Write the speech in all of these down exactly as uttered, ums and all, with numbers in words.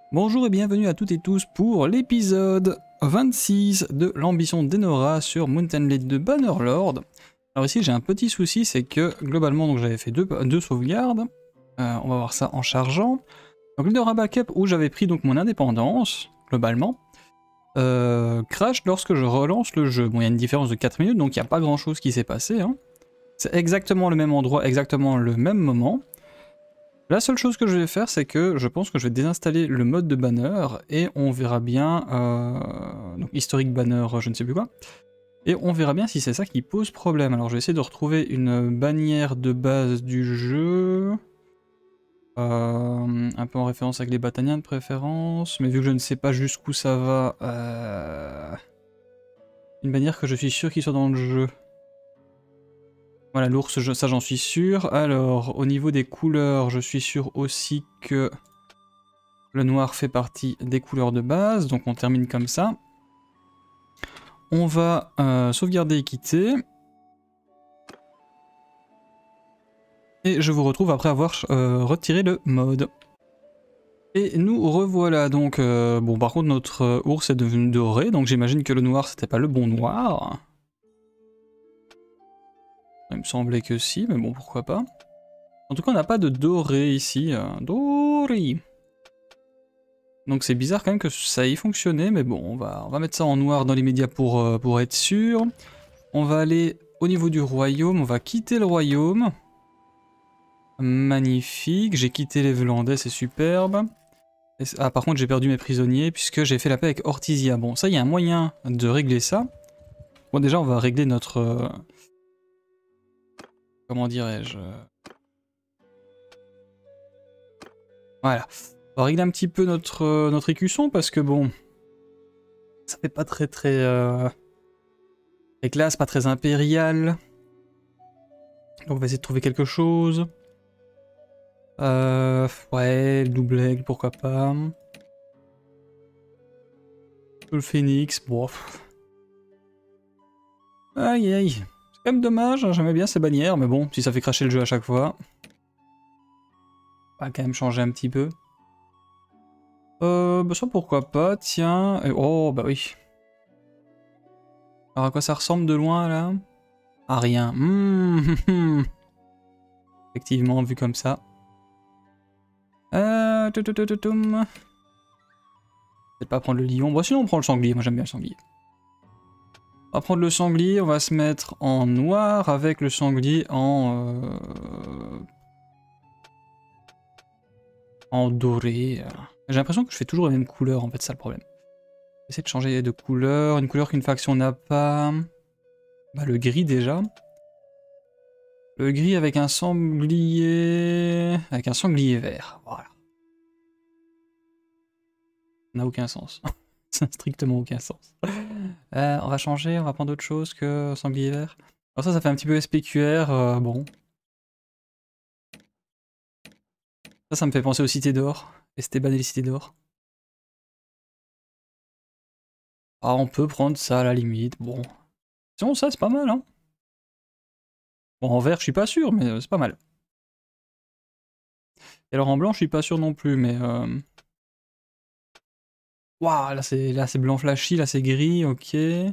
Bonjour et bienvenue à toutes et tous pour l'épisode vingt-six de l'ambition d'Enora sur Mountain Blade de Bannerlord. Alors ici j'ai un petit souci, c'est que globalement donc j'avais fait deux, deux sauvegardes, euh, on va voir ça en chargeant. Donc l'Enora Backup où j'avais pris donc mon indépendance, globalement, euh, crash lorsque je relance le jeu. Bon il y a une différence de quatre minutes donc il n'y a pas grand chose qui s'est passé, hein. C'est exactement le même endroit, exactement le même moment. La seule chose que je vais faire, c'est que je pense que je vais désinstaller le mode de banner et on verra bien, euh, donc historique banner, je ne sais plus quoi, et on verra bien si c'est ça qui pose problème. Alors je vais essayer de retrouver une bannière de base du jeu, euh, un peu en référence avec les Bataniens de préférence, mais vu que je ne sais pas jusqu'où ça va, euh, une bannière que je suis sûr qu'il soit dans le jeu. Voilà, l'ours, ça j'en suis sûr. Alors, au niveau des couleurs, je suis sûr aussi que le noir fait partie des couleurs de base, donc on termine comme ça. On va euh, sauvegarder et quitter. Et je vous retrouve après avoir euh, retiré le mode. Et nous revoilà, donc, euh, bon par contre notre euh, ours est devenu doré, donc j'imagine que le noir c'était pas le bon noir. Il me semblait que si, mais bon pourquoi pas. En tout cas on n'a pas de doré ici, euh, doré. Donc c'est bizarre quand même que ça ait fonctionné, mais bon, on va, on va mettre ça en noir dans les médias pour, euh, pour être sûr. On va aller au niveau du royaume, on va quitter le royaume. Magnifique, j'ai quitté les Vélandais, c'est superbe. Et, ah par contre j'ai perdu mes prisonniers puisque j'ai fait la paix avec Ortisia. Bon ça il y a un moyen de régler ça. Bon déjà on va régler notre... Euh, comment dirais-je... Voilà. On va régler un petit peu notre, euh, notre écusson parce que bon... Ça fait pas très très... Euh... Les classes pas très impériales. Donc on va essayer de trouver quelque chose. Euh... Ouais, le double aigle, pourquoi pas. Le phénix, bon... Aïe aïe. C'est quand même dommage, hein, j'aimais bien ces bannières, mais bon, si ça fait cracher le jeu à chaque fois... On va quand même changer un petit peu. Euh... Bah ça pourquoi pas, tiens... Et, oh, bah oui. Alors à quoi ça ressemble de loin, là? À rien. Mmh. Effectivement, vu comme ça. Euh... Peut-être pas prendre le lion. Bon, sinon on prend le sanglier, moi j'aime bien le sanglier. On va prendre le sanglier, on va se mettre en noir avec le sanglier en... Euh... en doré. J'ai l'impression que je fais toujours la même couleur, en fait, c'est ça le problème. J'essaie de changer de couleur, une couleur qu'une faction n'a pas. Bah le gris déjà. Le gris avec un sanglier... avec un sanglier vert, voilà. Ça n'a aucun sens. Ça n'a strictement aucun sens. Euh, on va changer, on va prendre autre chose que sanglier vert. Alors ça, ça fait un petit peu S P Q R, euh, bon. Ça, ça me fait penser aux cités d'or. Esteban et les cités d'or. Ah, on peut prendre ça à la limite, bon. Sinon, ça, c'est pas mal, hein. Bon, en vert, je suis pas sûr, mais euh, c'est pas mal. Et alors en blanc, je suis pas sûr non plus, mais... Euh... Waouh, là c'est là c'est blanc flashy, là c'est gris, ok. Ouais,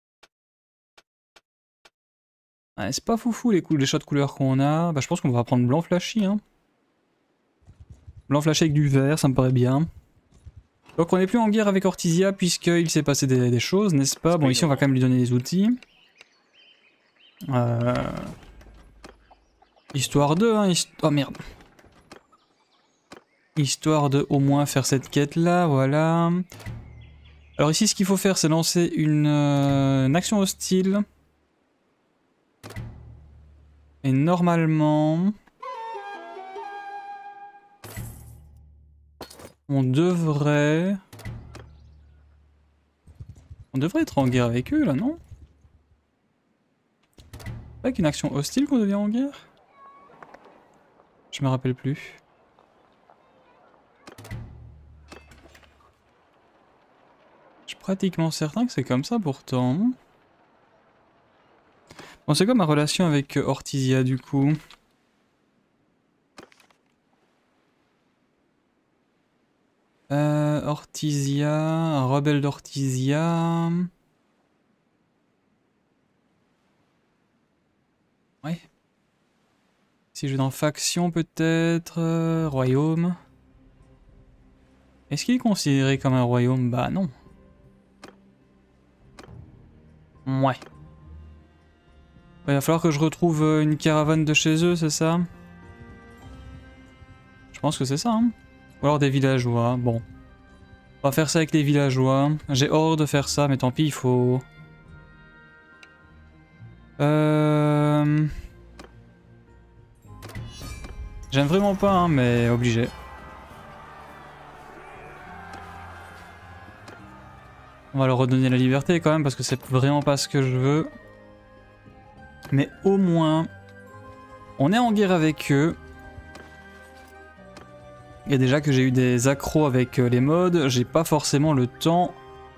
c'est pas foufou les, les choix de couleurs qu'on a. Bah je pense qu'on va prendre blanc flashy, hein. Blanc flashy avec du vert, ça me paraît bien. Donc on n'est plus en guerre avec Ortisia puisqu'il s'est passé des, des choses, n'est-ce pas? Bon ici on va quand même lui donner des outils. Euh... Histoire de... Hein, hist... Oh merde. Histoire de au moins faire cette quête là, voilà. Alors ici ce qu'il faut faire c'est lancer une, euh, une action hostile. Et normalement... On devrait... On devrait être en guerre avec eux là, non? C'est pas avec une action hostile qu'on devient en guerre? Je me rappelle plus. Je suis pratiquement certain que c'est comme ça pourtant. Bon, c'est quoi ma relation avec Ortisia du coup? Euh, Ortisia, un rebelle d'Ortisia. Ouais. Si je vais dans faction peut-être, euh, royaume. Est-ce qu'il est considéré comme un royaume? Bah non. Ouais. Il va falloir que je retrouve une caravane de chez eux, c'est ça? Je pense que c'est ça, hein. Ou alors des villageois, bon. On va faire ça avec les villageois. J'ai hors de faire ça, mais tant pis, il faut... Euh... J'aime vraiment pas, hein, mais obligé. On va leur redonner la liberté quand même, parce que c'est vraiment pas ce que je veux. Mais au moins, on est en guerre avec eux. Et déjà que j'ai eu des accros avec les mods, j'ai pas forcément le temps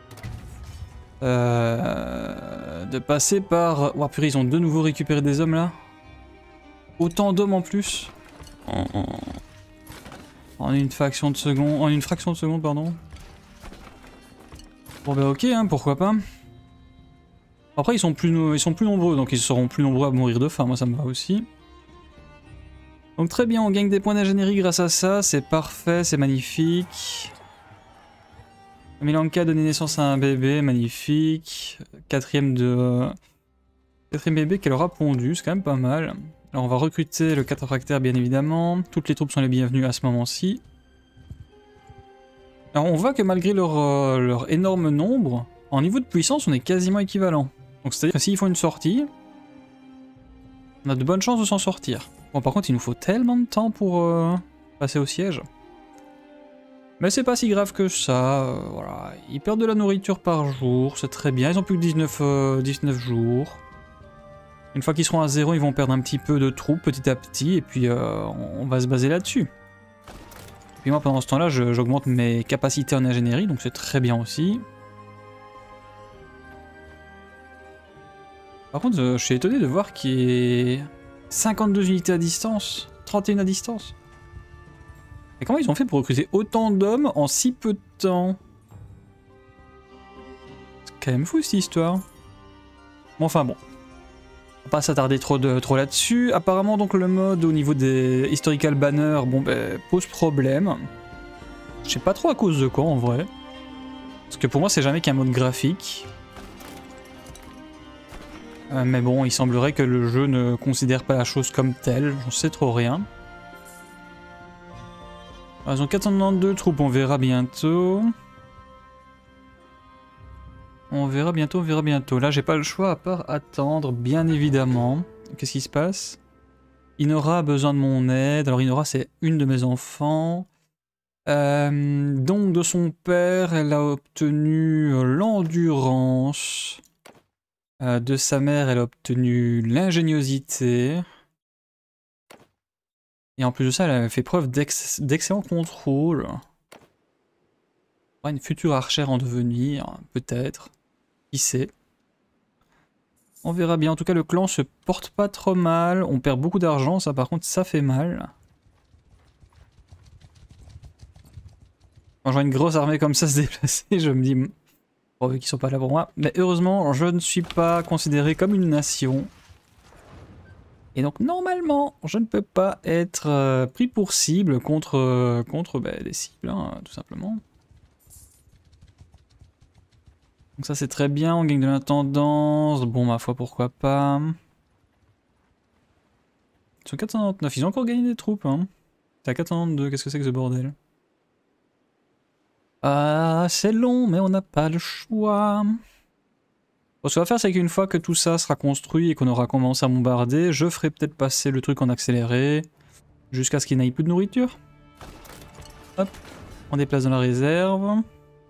euh, de passer par... Oh purée, ils ont de nouveau récupéré des hommes là. Autant d'hommes en plus. En, en... en une fraction de seconde, en une fraction de seconde, pardon. Bon bah ok, hein, pourquoi pas. Après ils sont plus no... ils sont plus nombreux, donc ils seront plus nombreux à mourir de faim. Moi ça me va aussi. Donc très bien, on gagne des points d'ingénierie grâce à ça, c'est parfait, c'est magnifique. Milanka a donné naissance à un bébé, magnifique. Quatrième de... Quatrième bébé qu'elle aura pondu, c'est quand même pas mal. Alors on va recruter le cataphractaire bien évidemment. Toutes les troupes sont les bienvenues à ce moment-ci. Alors on voit que malgré leur, euh, leur énorme nombre, en niveau de puissance on est quasiment équivalent. Donc c'est-à-dire que s'ils font une sortie, on a de bonnes chances de s'en sortir. Bon par contre il nous faut tellement de temps pour euh, passer au siège. Mais c'est pas si grave que ça, euh, voilà. Ils perdent de la nourriture par jour, c'est très bien, ils ont plus que dix-neuf, euh, dix-neuf jours. Une fois qu'ils seront à zéro, ils vont perdre un petit peu de troupes petit à petit, et puis euh, on va se baser là-dessus. Et puis moi pendant ce temps-là, j'augmente mes capacités en ingénierie, donc c'est très bien aussi. Par contre, euh, je suis étonné de voir qu'il y ait cinquante-deux unités à distance, trente et une à distance. Et comment ils ont fait pour recruter autant d'hommes en si peu de temps? C'est quand même fou cette histoire. Bon, enfin bon. On va pas s'attarder trop, de, trop là-dessus. Apparemment donc le mode au niveau des historical banners, bon ben, pose problème. Je sais pas trop à cause de quoi en vrai. Parce que pour moi c'est jamais qu'un mode graphique. Euh, mais bon, il semblerait que le jeu ne considère pas la chose comme telle, j'en sais trop rien. Alors, ils ont quatre cent quatre-vingt-douze troupes, on verra bientôt. On verra bientôt, on verra bientôt. Là, j'ai pas le choix à part attendre, bien évidemment. Qu'est-ce qui se passe? Inora a besoin de mon aide. Alors, Inora, c'est une de mes enfants. Euh, donc, de son père, elle a obtenu l'endurance. Euh, de sa mère, elle a obtenu l'ingéniosité. Et en plus de ça, elle a fait preuve d'excellent contrôle. Une future archère en devenir, peut-être. Qui sait? On verra bien. En tout cas, le clan se porte pas trop mal. On perd beaucoup d'argent, ça par contre, ça fait mal. Quand je vois une grosse armée comme ça se déplacer, je me dis... Bon, vu qu'ils sont pas là pour moi. Mais heureusement, je ne suis pas considéré comme une nation. Et donc, normalement, je ne peux pas être euh, pris pour cible contre, euh, contre bah, des cibles, hein, tout simplement. Donc ça c'est très bien, on gagne de l'intendance, bon ma foi pourquoi pas. Ils sont quatre cent quatre-vingt-neuf, ils ont encore gagné des troupes hein. C'est à quatre cent quatre-vingt-deux, qu'est-ce que c'est que ce bordel? Ah c'est long mais on n'a pas le choix. Bon, ce qu'on va faire c'est qu'une fois que tout ça sera construit et qu'on aura commencé à bombarder, je ferai peut-être passer le truc en accéléré, jusqu'à ce qu'il n'aille plus de nourriture. Hop, on déplace dans la réserve.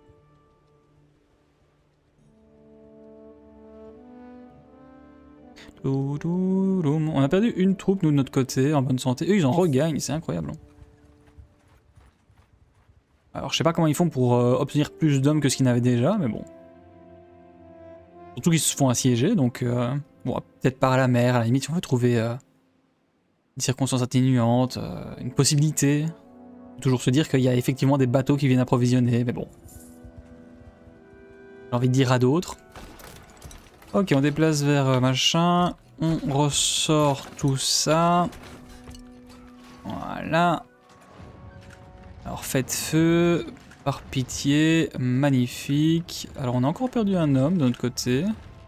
On a perdu une troupe, nous, de notre côté, en bonne santé. Eux, ils en regagnent, c'est incroyable. Alors, je sais pas comment ils font pour euh, obtenir plus d'hommes que ce qu'ils n'avaient déjà, mais bon. Surtout qu'ils se font assiéger, donc... Euh, bon, peut-être par la mer, à la limite, si on veut trouver euh, des circonstances atténuantes, euh, une possibilité. Toujours se dire qu'il y a effectivement des bateaux qui viennent approvisionner, mais bon. J'ai envie de dire à d'autres. Ok, on déplace vers euh, machin. On ressort tout ça. Voilà. Alors faites feu. Par pitié. Magnifique. Alors on a encore perdu un homme de notre côté.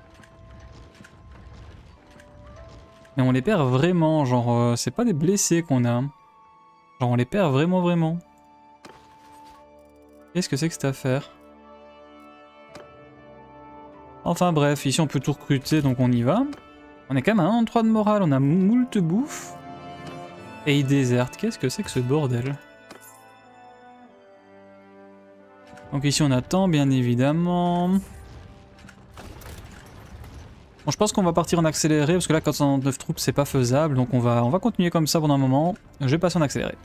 Mais on les perd vraiment. Genre, euh, c'est pas des blessés qu'on a. Genre on les perd vraiment vraiment. Qu'est-ce que c'est que cette affaire? Enfin bref, ici on peut tout recruter donc on y va. On est quand même à un virgule trois de morale, on a moult bouffe. Et il déserte, qu'est-ce que c'est que ce bordel? Donc ici on attend bien évidemment. Bon, je pense qu'on va partir en accéléré parce que là quatre cent neuf troupes c'est pas faisable. Donc on va, on va continuer comme ça pendant un moment. Je vais passer en accéléré.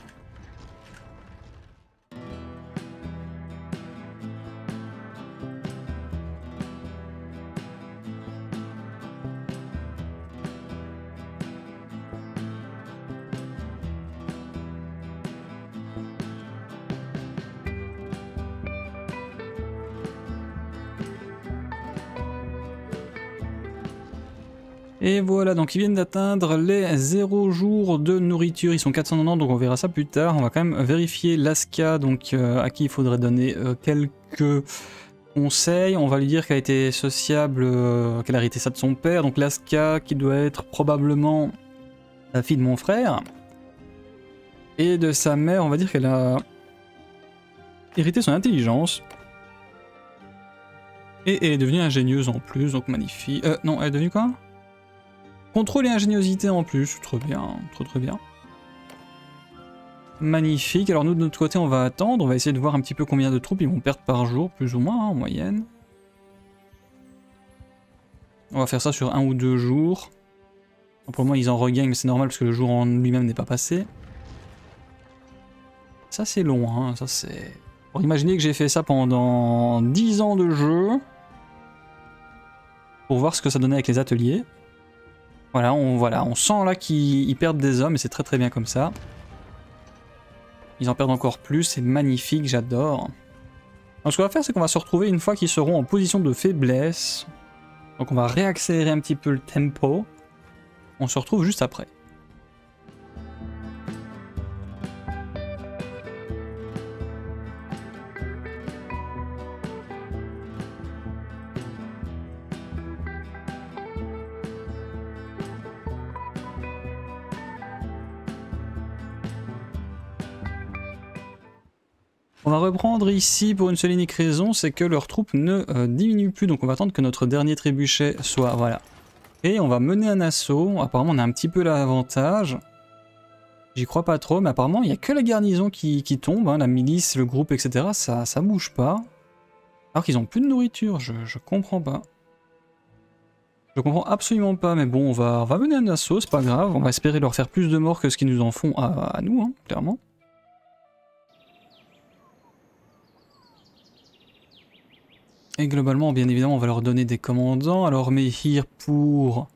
Et voilà, donc ils viennent d'atteindre les zéro jours de nourriture, ils sont quatre cent quatre-vingt-dix, donc on verra ça plus tard. On va quand même vérifier Laska, donc euh, à qui il faudrait donner euh, quelques conseils. On va lui dire qu'elle a été sociable, euh, qu'elle a hérité ça de son père, donc Laska qui doit être probablement la fille de mon frère. Et de sa mère, on va dire qu'elle a hérité son intelligence. Et elle est devenue ingénieuse en plus, donc magnifique. Euh, non, elle est devenue quoi ? Contrôle et ingéniosité en plus, trop bien, trop très bien. Magnifique, alors nous de notre côté on va attendre, on va essayer de voir un petit peu combien de troupes ils vont perdre par jour, plus ou moins hein, en moyenne. On va faire ça sur un ou deux jours. Pour le moment ils en regagnent mais c'est normal parce que le jour en lui-même n'est pas passé. Ça c'est long, hein, ça c'est... Pour imaginer que j'ai fait ça pendant dix ans de jeu. Pour voir ce que ça donnait avec les ateliers. Voilà, on, voilà, on sent là qu'ils perdent des hommes et c'est très très bien comme ça. Ils en perdent encore plus, c'est magnifique, j'adore. Donc ce qu'on va faire, c'est qu'on va se retrouver une fois qu'ils seront en position de faiblesse. Donc on va réaccélérer un petit peu le tempo. On se retrouve juste après. On va reprendre ici pour une seule et unique raison, c'est que leurs troupes ne euh, diminuent plus, donc on va attendre que notre dernier trébuchet soit, voilà. Et on va mener un assaut, apparemment on a un petit peu l'avantage. J'y crois pas trop, mais apparemment il n'y a que la garnison qui, qui tombe, hein, la milice, le groupe, et cetera. Ça, ça bouge pas. Alors qu'ils ont plus de nourriture, je, je comprends pas. Je comprends absolument pas, mais bon, on va, on va mener un assaut, c'est pas grave, on va espérer leur faire plus de morts que ce qu'ils nous en font à, à nous, hein, clairement. Et globalement, bien évidemment, on va leur donner des commandants. Alors, Mehir pour...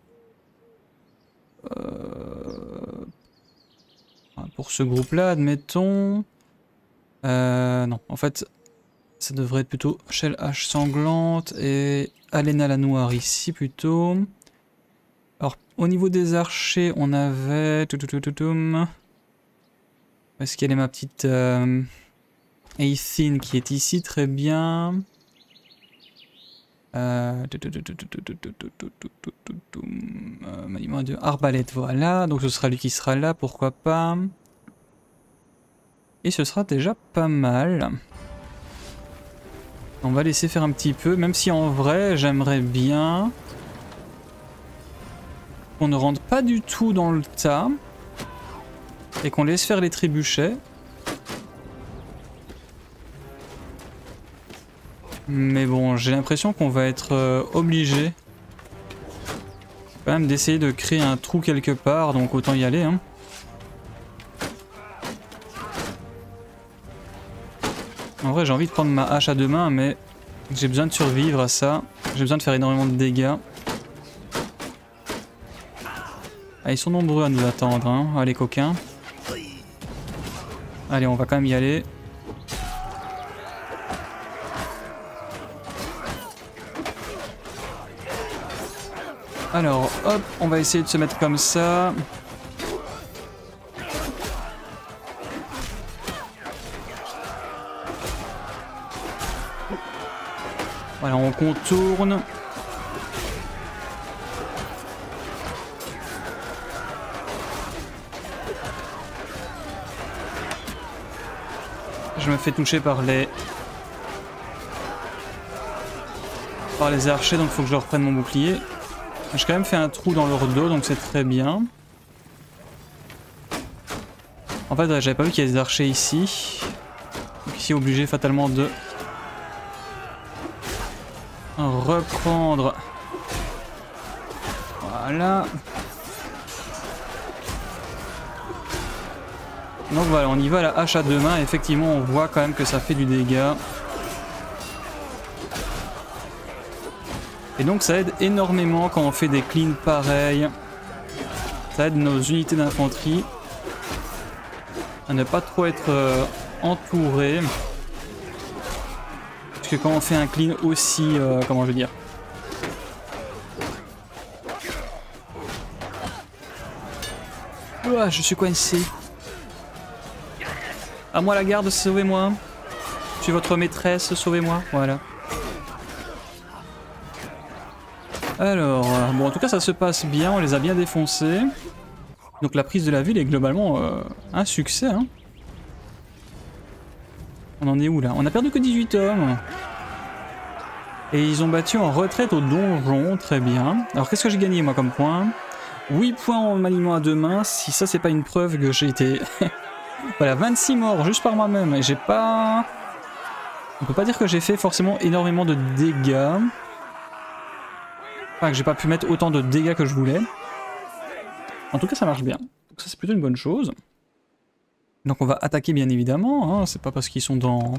Euh... Pour ce groupe-là, admettons... Euh, non, en fait, ça devrait être plutôt Shell H sanglante et Alena la noire ici, plutôt. Alors, au niveau des archers, on avait... Où est-ce qu'elle est ma petite... Euh... Aethyn qui est ici, très bien... Euh, maniement de arbalète, voilà, donc ce sera lui qui sera là, pourquoi pas. Et ce sera déjà pas mal. On va laisser faire un petit peu, même si en vrai j'aimerais bien qu'on ne rentre pas du tout dans le tas et qu'on laisse faire les trébuchets. Mais bon, j'ai l'impression qu'on va être euh, obligé quand même d'essayer de créer un trou quelque part, donc autant y aller. Hein. En vrai, j'ai envie de prendre ma hache à deux mains, mais j'ai besoin de survivre à ça. J'ai besoin de faire énormément de dégâts. Ah, ils sont nombreux à nous attendre, hein. Ah, les coquins. Allez, on va quand même y aller. Alors, hop, on va essayer de se mettre comme ça. Voilà, on contourne. Je me fais toucher par les... par les archers, donc il faut que je reprenne mon bouclier. J'ai quand même fait un trou dans leur dos, donc c'est très bien. En fait, j'avais pas vu qu'il y a des archers ici. Donc ici, obligé fatalement de... reprendre. Voilà. Donc voilà, on y va à la hache à deux mains. Effectivement, on voit quand même que ça fait du dégât. Et donc ça aide énormément quand on fait des cleans pareils. Ça aide nos unités d'infanterie à ne pas trop être euh, entourées. Parce que quand on fait un clean aussi, euh, comment je veux dire, ouah, je suis coincé. À moi la garde, sauvez-moi. Je suis votre maîtresse, sauvez-moi. Voilà. Alors, bon en tout cas ça se passe bien, on les a bien défoncés. Donc la prise de la ville est globalement euh, un succès. Hein. On en est où là? On a perdu que dix-huit hommes. Et ils ont battu en retraite au donjon, très bien. Alors qu'est-ce que j'ai gagné moi comme point? huit points en maniement à deux mains, si ça c'est pas une preuve que j'ai été... Voilà, vingt-six morts juste par moi-même. Et j'ai pas... On peut pas dire que j'ai fait forcément énormément de dégâts. Enfin que j'ai pas pu mettre autant de dégâts que je voulais. En tout cas ça marche bien. Donc ça c'est plutôt une bonne chose. Donc on va attaquer bien évidemment. Hein. C'est pas parce qu'ils sont dans...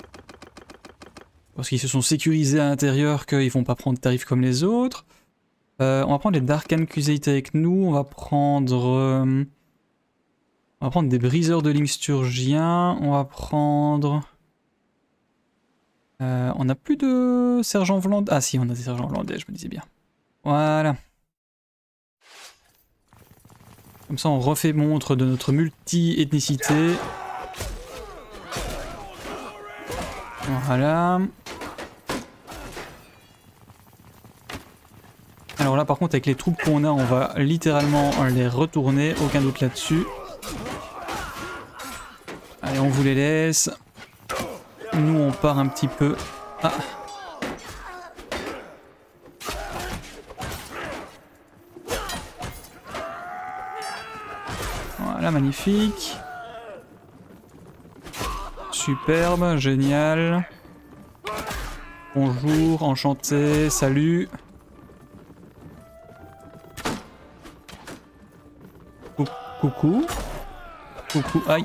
Parce qu'ils se sont sécurisés à l'intérieur qu'ils vont pas prendre tarif comme les autres. Euh, on va prendre les Darkan Crusade avec nous. On va prendre... Euh... On va prendre des briseurs de lignes sturgiens. On va prendre... Euh, on n'a plus de sergents hollandais. Ah si, on a des sergents hollandais, je me disais bien. Voilà. Comme ça, on refait montre de notre multi-ethnicité. Voilà. Alors là, par contre, avec les troupes qu'on a, on va littéralement les retourner. Aucun doute là-dessus. Allez, on vous les laisse. Nous, on part un petit peu. Ah. Voilà, magnifique. Superbe, génial. Bonjour, enchanté, salut. Coucou. Coucou, aïe.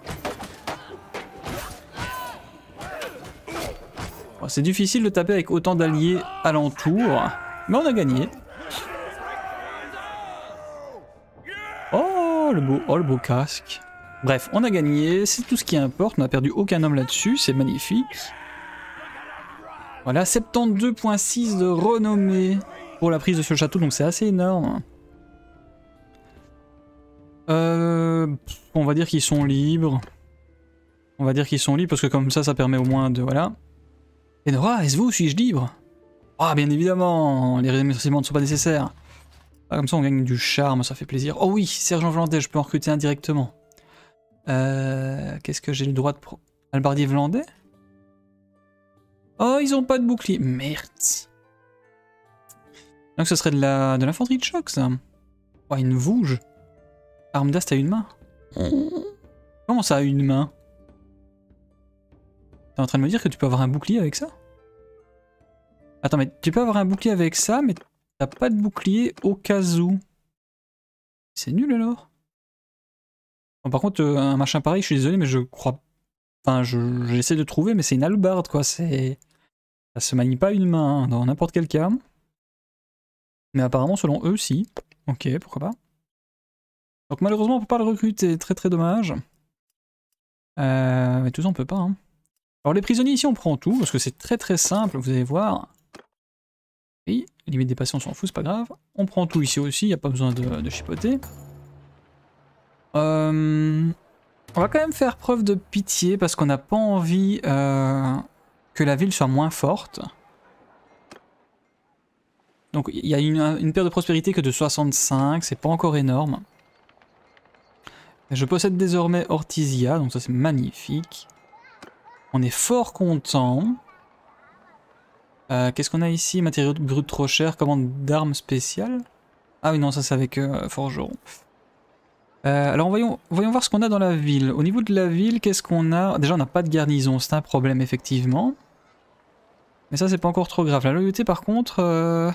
Bon, c'est difficile de taper avec autant d'alliés alentour, mais on a gagné. Oh le beau, oh, le beau casque. Bref, on a gagné, c'est tout ce qui importe, on n'a perdu aucun homme là-dessus, c'est magnifique. Voilà, soixante-douze virgule six de renommée pour la prise de ce château, donc c'est assez énorme. Euh, on va dire qu'ils sont libres. On va dire qu'ils sont libres parce que comme ça, ça permet au moins de... Voilà. Enora, est-ce vous, suis-je libre? Ah, bien évidemment, les remerciements ne sont pas nécessaires. Ah, comme ça, on gagne du charme, ça fait plaisir. Oh oui, sergent Vlandais, je peux en recruter indirectement. Euh, Qu'est-ce que j'ai le droit de... Pro... Albardier Vlandais? Oh, ils ont pas de bouclier. Merde. Donc ce serait de la de l'infanterie de choc, ça. Oh, une vouge. Arme d'ast à une main. Comment ça à une main? T'es en train de me dire que tu peux avoir un bouclier avec ça? Attends, mais tu peux avoir un bouclier avec ça, mais t'as pas de bouclier au cas où. C'est nul alors. Bon, par contre, euh, un machin pareil, je suis désolé, mais je crois... Enfin, j'essaie de trouver, mais c'est une hallebarde, quoi. C'est... Ça se manie pas une main, hein, dans n'importe quel cas. Mais apparemment, selon eux, si. Ok, pourquoi pas. Donc malheureusement, on peut pas le recruter, très très dommage. Euh, mais tout ça on peut pas. Hein. Alors les prisonniers ici on prend tout, parce que c'est très très simple, vous allez voir. Oui, limite des patients on s'en fout, c'est pas grave. On prend tout ici aussi, il n'y a pas besoin de, de chipoter. Euh, on va quand même faire preuve de pitié, parce qu'on n'a pas envie euh, que la ville soit moins forte. Donc il y a une, une paire de prospérité que de soixante-cinq, c'est pas encore énorme. Je possède désormais Ortizia, donc ça c'est magnifique. On est fort content. Euh, Qu'est-ce qu'on a ici? Matériaux bruts trop chers, commande d'armes spéciales. Ah oui non, ça c'est avec euh, Forgeron. Euh, alors voyons, voyons voir ce qu'on a dans la ville. Au niveau de la ville, qu'est-ce qu'on a? Déjà on n'a pas de garnison, c'est un problème effectivement. Mais ça c'est pas encore trop grave. La loyauté par contre... Euh...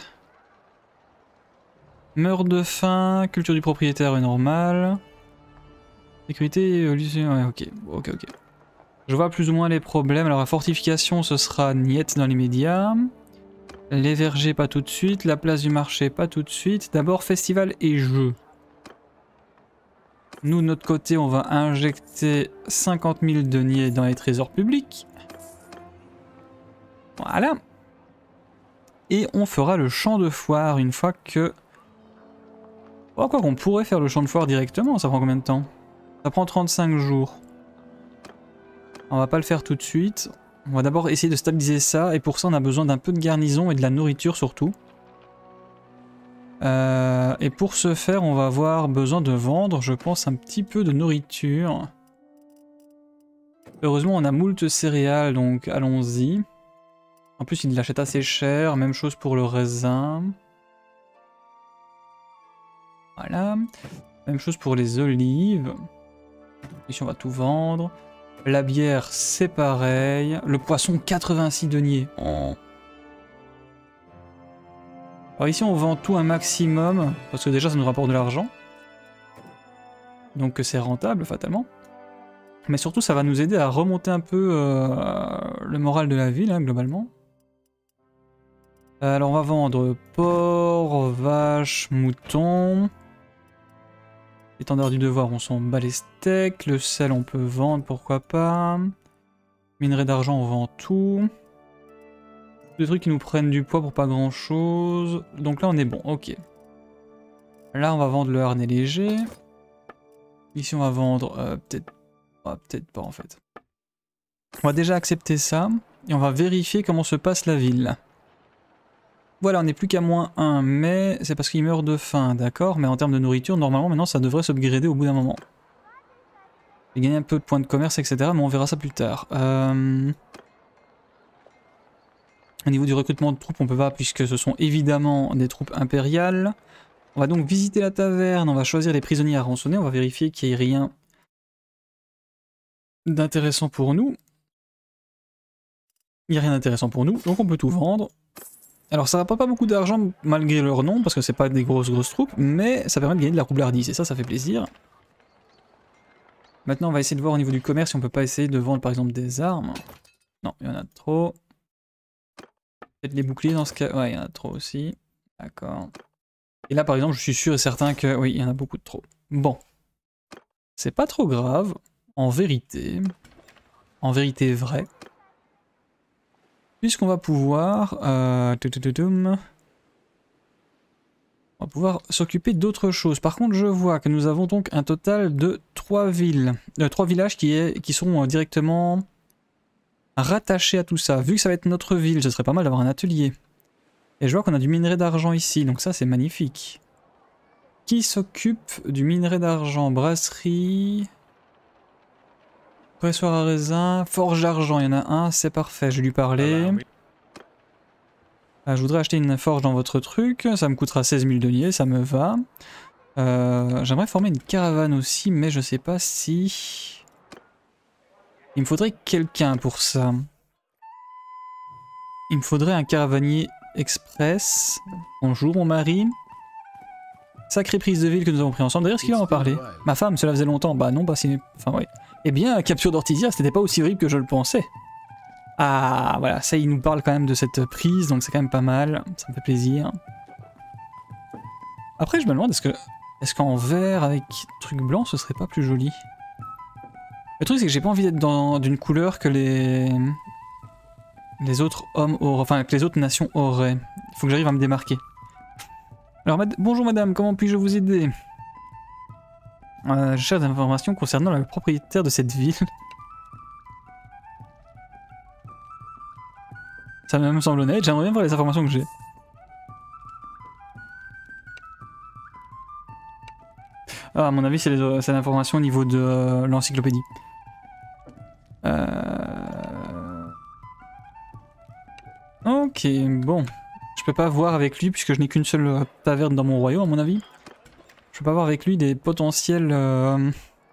Meurt de faim, culture du propriétaire est normale. Sécurité, euh, ouais ok, ok ok. Je vois plus ou moins les problèmes. Alors la fortification ce sera niette dans l'immédiat. Les vergers pas tout de suite. La place du marché pas tout de suite. D'abord festival et jeux. Nous de notre côté on va injecter cinquante mille deniers dans les trésors publics. Voilà. Et on fera le champ de foire une fois que... Oh, quoi qu'on pourrait faire le champ de foire directement, ça prend combien de temps? Ça prend trente-cinq jours. On va pas le faire tout de suite. On va d'abord essayer de stabiliser ça, et pour ça on a besoin d'un peu de garnison et de la nourriture surtout. Euh, et pour ce faire, on va avoir besoin de vendre, je pense, un petit peu de nourriture. Heureusement, on a moult céréales, donc allons-y. En plus, il l'achète assez cher, même chose pour le raisin. Voilà. Même chose pour les olives. Ici, on va tout vendre. La bière, c'est pareil. Le poisson, quatre-vingt-six deniers. Oh. Alors ici, on vend tout un maximum, parce que déjà, ça nous rapporte de l'argent. Donc c'est rentable, fatalement. Mais surtout, ça va nous aider à remonter un peu euh, le moral de la ville, hein, globalement. Alors on va vendre porc, vache, mouton. Étendard du devoir, on s'en bat les steaks. Le sel, on peut vendre, pourquoi pas. Minerai d'argent, on vend tout. Des trucs qui nous prennent du poids pour pas grand chose. Donc là, on est bon, ok. Là, on va vendre le harnais léger. Ici, on va vendre... Euh, peut-être ah, peut-être pas, en fait. On va déjà accepter ça. Et on va vérifier comment se passe la ville. Voilà, on n'est plus qu'à moins un, mais c'est parce qu'il meurt de faim, d'accord? Mais en termes de nourriture, normalement, maintenant, ça devrait s'upgrader au bout d'un moment. J'ai gagné un peu de points de commerce, et cetera, mais on verra ça plus tard. Euh... Au niveau du recrutement de troupes, on peut pas, puisque ce sont évidemment des troupes impériales. On va donc visiter la taverne, on va choisir les prisonniers à rançonner, on va vérifier qu'il n'y ait rien d'intéressant pour nous. Il n'y a rien d'intéressant pour nous, donc on peut tout vendre. Alors ça rapporte pas beaucoup d'argent malgré leur nom, parce que c'est pas des grosses grosses troupes, mais ça permet de gagner de la roublardise, et ça, ça fait plaisir. Maintenant on va essayer de voir au niveau du commerce si on peut pas essayer de vendre par exemple des armes. Non, il y en a trop. Peut-être les boucliers dans ce cas... Ouais, il y en a trop aussi. D'accord. Et là par exemple je suis sûr et certain que... Oui, il y en a beaucoup de trop. Bon. C'est pas trop grave, en vérité. En vérité vrai. Puisqu'on va pouvoir... Euh... On va pouvoir s'occuper d'autres choses. Par contre, je vois que nous avons donc un total de trois villes, euh, trois villages qui, est, qui sont euh, directement rattachés à tout ça. Vu que ça va être notre ville, ce serait pas mal d'avoir un atelier. Et je vois qu'on a du minerai d'argent ici, donc ça c'est magnifique. Qui s'occupe du minerai d'argent? Brasserie... Pressoir à raisin, forge d'argent, il y en a un, c'est parfait, je vais lui parler. Euh, je voudrais acheter une forge dans votre truc, ça me coûtera seize mille deniers, ça me va. Euh, J'aimerais former une caravane aussi, mais je sais pas si... Il me faudrait quelqu'un pour ça. Il me faudrait un caravanier express. Bonjour mon mari. Sacrée prise de ville que nous avons pris ensemble. D'ailleurs, est-ce qu'il va en parler? Ma femme, cela faisait longtemps. Bah non, bah si... Enfin ouais. Eh bien, capture d'Ortizia, c'était pas aussi horrible que je le pensais. Ah, voilà, ça il nous parle quand même de cette prise, donc c'est quand même pas mal, ça me fait plaisir. Après je me demande, est-ce que est-ce qu'en vert avec truc blanc ce serait pas plus joli? Le truc c'est que j'ai pas envie d'être dans d'une couleur que les les autres hommes auraient, enfin que les autres nations auraient. Il faut que j'arrive à me démarquer. Alors mad... bonjour madame, comment puis-je vous aider? euh, Je cherche des informations concernant le propriétaire de cette ville. Ça me semble honnête, j'aimerais bien voir les informations que j'ai. Ah, à mon avis, c'est l'information au niveau de euh, l'encyclopédie. Euh... Ok, bon. Je peux pas voir avec lui puisque je n'ai qu'une seule taverne dans mon royaume, à mon avis. Je peux pas voir avec lui des potentiels... Euh...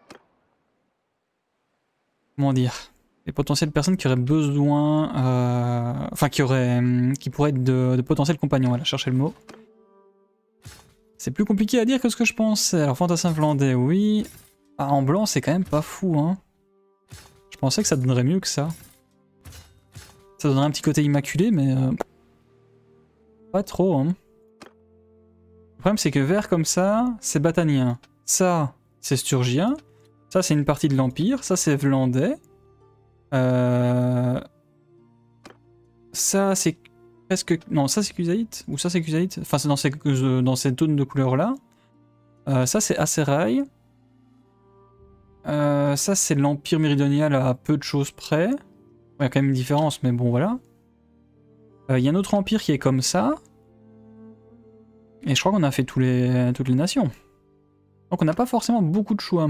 Comment dire? Des potentielles personnes qui auraient besoin... Euh... Enfin, qui auraient... qui pourraient être de, de potentiels compagnons. Voilà, chercher le mot. C'est plus compliqué à dire que ce que je pensais. Alors, fantassin finlandais, oui. Ah, en blanc, c'est quand même pas fou, hein. Je pensais que ça donnerait mieux que ça. Ça donnerait un petit côté immaculé, mais... Euh, pas trop, hein. Le problème, c'est que vert comme ça, c'est batanien. Ça, c'est sturgien. Ça, c'est une partie de l'Empire. Ça, c'est vlandais. Euh... Ça, c'est... Presque... Non, ça, c'est Kusaït. Ou ça, c'est Kusaït. Enfin, c'est dans ces, euh, dans ces tones de couleurs-là. Euh, ça, c'est Aserai. Euh, ça, c'est l'Empire méridional à peu de choses près. Il y a quand même une différence, mais bon, voilà. Il euh, y a un autre empire qui est comme ça. Et je crois qu'on a fait tous les, toutes les nations. Donc on n'a pas forcément beaucoup de choix.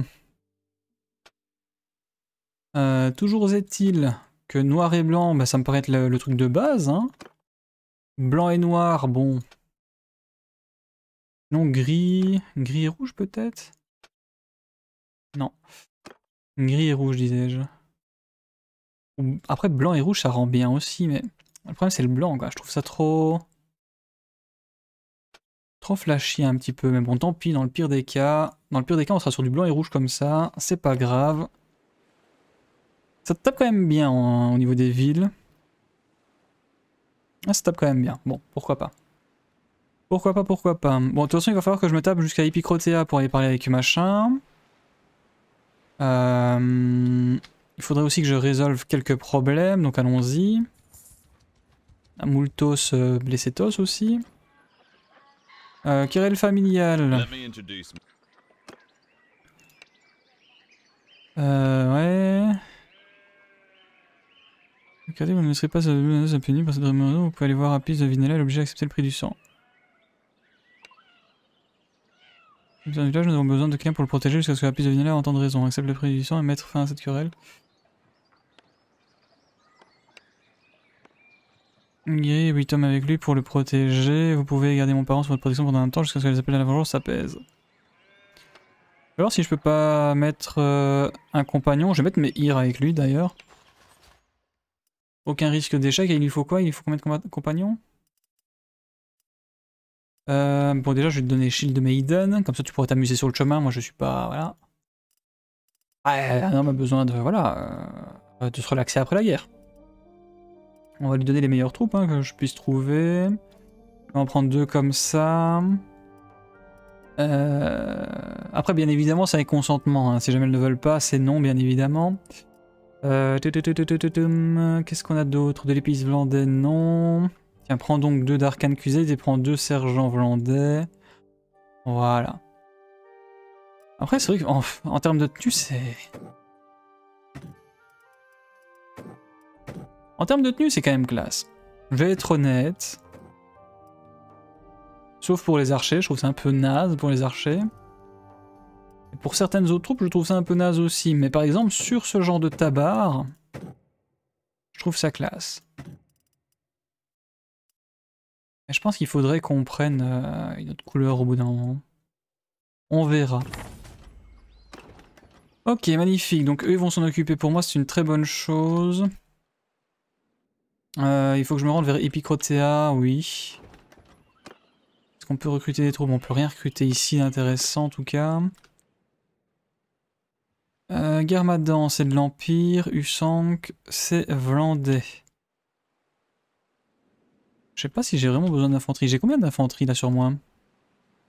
Euh, toujours est-il que noir et blanc, bah, ça me paraît être le, le truc de base. Hein. Blanc et noir, bon. Non, gris... Gris et rouge peut-être? Non. Gris et rouge, disais-je. Après, blanc et rouge, ça rend bien aussi, mais... Le problème, c'est le blanc, quoi. Je trouve ça trop... Trop flashy un petit peu, mais bon, tant pis, dans le pire des cas... Dans le pire des cas, on sera sur du blanc et rouge comme ça, c'est pas grave. Ça tape quand même bien hein, au niveau des villes. Ah, ça tape quand même bien, bon, pourquoi pas. Pourquoi pas, pourquoi pas. Bon, de toute façon, il va falloir que je me tape jusqu'à Epicrotea pour aller parler avec machin. Euh... Il faudrait aussi que je résolve quelques problèmes, donc allons-y. Multos, euh, Blessetos aussi. Euh, querelle familiale. Euh, ouais. Regardez, vous ne serez pas impuni par cette raison, vous pouvez aller voir à piste de Vinella, elle est obligée d'accepter le prix du sang. Dans le village, nous avons besoin de quelqu'un pour le protéger jusqu'à ce que la piste de Vinella entende raison, accepte le prix du sang et mettre fin à cette querelle. Guérir huit hommes avec lui pour le protéger. Vous pouvez garder mon parent sur votre protection pendant un temps jusqu'à ce que les appels à la vengeance s'apaisent. Alors si je peux pas mettre euh, un compagnon, je vais mettre mes Ir avec lui d'ailleurs. Aucun risque d'échec et il lui faut quoi? Il lui faut combien de compagnons? euh, Bon déjà je vais te donner Shield Maiden, comme ça tu pourrais t'amuser sur le chemin, moi je suis pas... Voilà. Ouais, un homme a besoin de... Voilà... Euh, de se relaxer après la guerre. On va lui donner les meilleures troupes hein, que je puisse trouver. On va en prendre deux comme ça. Euh... Après, bien évidemment, c'est avec consentement. Hein. Si jamais elles ne veulent pas, c'est non, bien évidemment. Euh... Qu'est-ce qu'on a d'autre? De l'épice vlandais, non. Tiens, prends donc deux d'Arcane Crusade et prends deux sergents vlandais. Voilà. Après, c'est vrai qu'en en termes de tenue, c'est... En termes de tenue, c'est quand même classe. Je vais être honnête. Sauf pour les archers, je trouve ça un peu naze pour les archers. Et pour certaines autres troupes, je trouve ça un peu naze aussi. Mais par exemple, sur ce genre de tabard, je trouve ça classe. Et je pense qu'il faudrait qu'on prenne euh, une autre couleur au bout d'un moment. On verra. Ok, magnifique. Donc eux ils vont s'en occuper pour moi, c'est une très bonne chose. Euh, il faut que je me rende vers Epicrotea, oui. Est-ce qu'on peut recruter des troupes? On peut rien recruter ici d'intéressant en tout cas. Euh, Garmadan, c'est de l'Empire. Usank, c'est Vlandais. Je sais pas si j'ai vraiment besoin d'infanterie. J'ai combien d'infanterie là sur moi?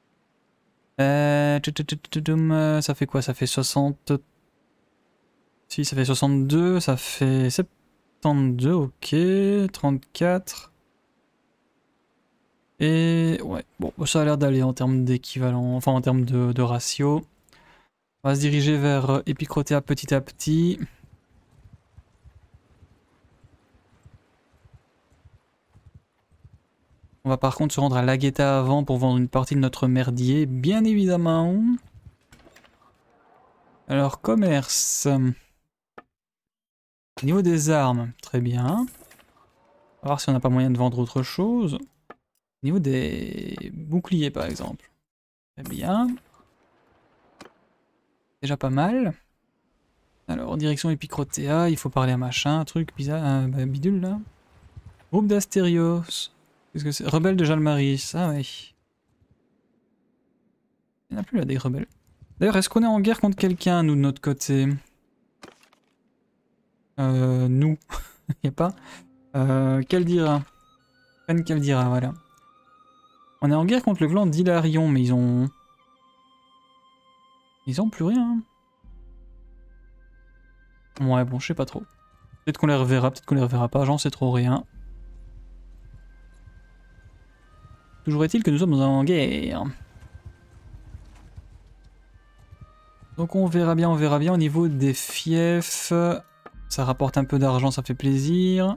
euh, Ça fait quoi? Ça fait soixante... Si, ça fait soixante-deux, ça fait soixante-douze, ok, trente-quatre. Et ouais, bon, ça a l'air d'aller en termes d'équivalent, enfin en termes de, de ratio. On va se diriger vers Epicrotea petit à petit. On va par contre se rendre à Lagueta avant pour vendre une partie de notre merdier, bien évidemment. Alors, commerce. Au niveau des armes, très bien. On va voir si on n'a pas moyen de vendre autre chose. Au niveau des boucliers, par exemple. Très bien. Déjà pas mal. Alors, en direction Epicrotea, il faut parler à machin, un truc bizarre, un bah, bidule là. Groupe d'Astérios. Qu'est-ce que c'est? Rebelles de Jalmaris. Ah ouais. Il n'y en a plus là des rebelles. D'ailleurs, est-ce qu'on est en guerre contre quelqu'un, nous, de notre côté? Euh, nous. Il n'y a pas. Euh, Caldira. Pen Caldira, voilà. On est en guerre contre le clan d'Hilarion, mais ils ont... Ils ont plus rien. Ouais, bon, je sais pas trop. Peut-être qu'on les reverra, peut-être qu'on les reverra pas, j'en sais trop rien. Toujours est-il que nous sommes en guerre. Donc on verra bien, on verra bien au niveau des fiefs. Ça rapporte un peu d'argent, ça fait plaisir.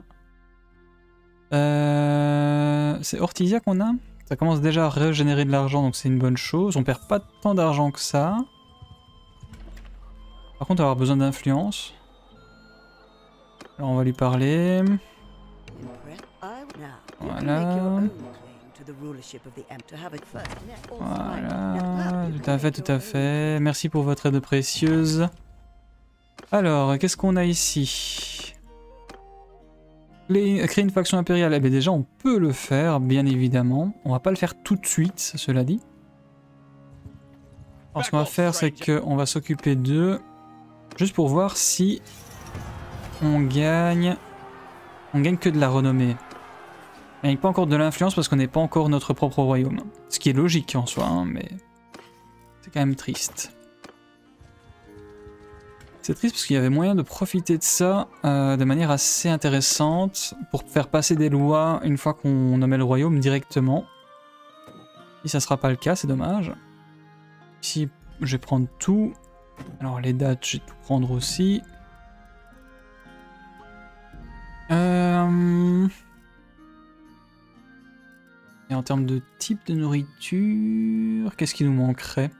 Euh, c'est Ortisia qu'on a. Ça commence déjà à régénérer de l'argent, donc c'est une bonne chose. On perd pas tant d'argent que ça. Par contre, on va avoir besoin d'influence. Alors on va lui parler. Voilà. Voilà, tout à fait, tout à fait. Merci pour votre aide précieuse. Alors, qu'est-ce qu'on a ici? Les... Créer une faction impériale, eh bien déjà on peut le faire, bien évidemment. On va pas le faire tout de suite, cela dit. Alors ce qu'on va faire, c'est qu'on va s'occuper d'eux, juste pour voir si on gagne... On gagne que de la renommée. On gagne pas encore de l'influence parce qu'on n'est pas encore notre propre royaume. Ce qui est logique en soi, hein, mais c'est quand même triste. C'est triste parce qu'il y avait moyen de profiter de ça euh, de manière assez intéressante pour faire passer des lois une fois qu'on nommait le royaume directement. Si ça sera pas le cas, c'est dommage. Ici, je vais prendre tout. Alors les dates, je vais tout prendre aussi. Euh... Et en termes de type de nourriture, qu'est-ce qui nous manquerait?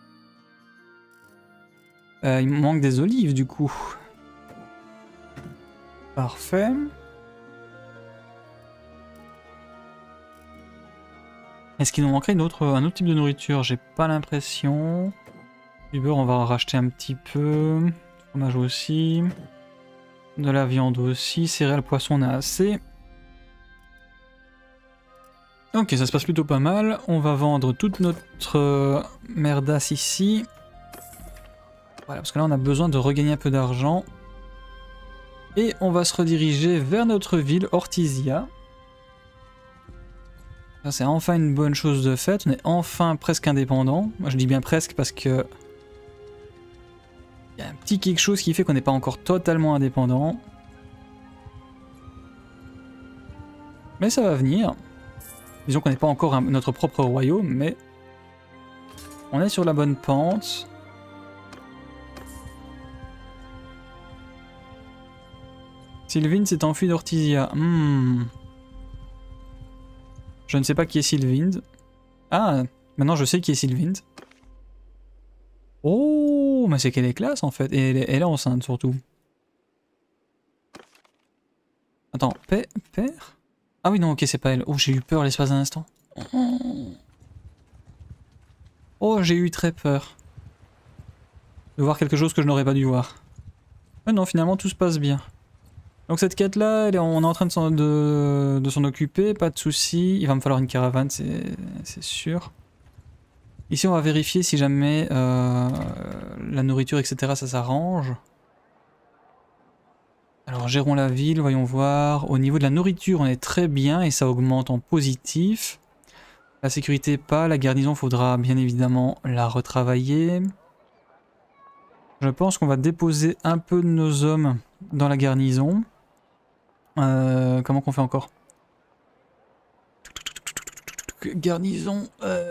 euh, Il me manque des olives du coup. Parfait. Est-ce qu'il nous manquerait une autre, un autre type de nourriture? J'ai pas l'impression. Du beurre, on va en racheter un petit peu. Du fromage aussi. De la viande aussi. Céréales, poissons, on a assez. Ok, ça se passe plutôt pas mal. On va vendre toute notre euh, merdasse ici. Voilà, parce que là on a besoin de regagner un peu d'argent. Et on va se rediriger vers notre ville, Ortisia. Ça c'est enfin une bonne chose de fait. On est enfin presque indépendant. Moi je dis bien presque parce que... il y a un petit quelque chose qui fait qu'on n'est pas encore totalement indépendant. Mais ça va venir. Disons qu'on n'est pas encore un, notre propre royaume, mais on est sur la bonne pente. Sylvine s'est enfui d'Ortisia. Hmm. Je ne sais pas qui est Sylvinde. Ah, maintenant je sais qui est Sylvinde. Oh, mais c'est qu'elle est classe en fait. Et elle est, elle est enceinte surtout. Attends, père, père? Ah oui, non, ok, c'est pas elle. Oh, j'ai eu peur l'espace d'un instant. Oh, j'ai eu très peur. De voir quelque chose que je n'aurais pas dû voir. Mais non, finalement, tout se passe bien. Donc cette quête-là, on est en train de s'en de, de s'en occuper, pas de soucis. Il va me falloir une caravane, c'est sûr. Ici, on va vérifier si jamais euh, la nourriture, et cetera, ça s'arrange. Alors gérons la ville, voyons voir. Au niveau de la nourriture, on est très bien et ça augmente en positif. La sécurité pas, la garnison faudra bien évidemment la retravailler. Je pense qu'on va déposer un peu de nos hommes dans la garnison. Euh, comment qu'on fait encore? Garnison... Euh,